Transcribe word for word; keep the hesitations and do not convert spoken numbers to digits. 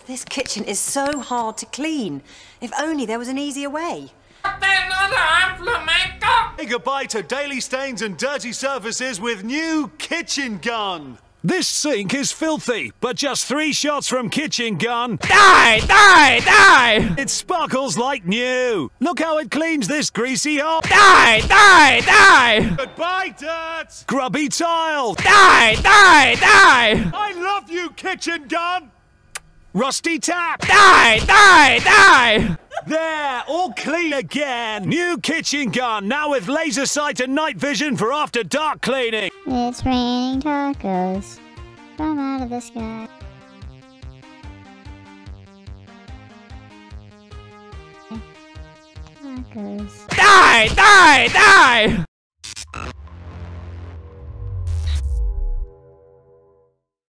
This kitchen is so hard to clean. If only there was an easier way. Flamingo! Say goodbye to daily stains and dirty surfaces with new Kitchen Gun. This sink is filthy, but just three shots from Kitchen Gun. Die! Die! Die! It sparkles like new. Look how it cleans this greasy hole. Die! Die! Die! Goodbye, dirt! Grubby tile. Die! Die! Die! I love you, Kitchen Gun! Rusty tap. Die! Die! Die! There, all clean again. New Kitchen Gun, now with laser sight and night vision for after dark cleaning. It's raining tacos from out of the sky. Tacos. Die! Die! Die!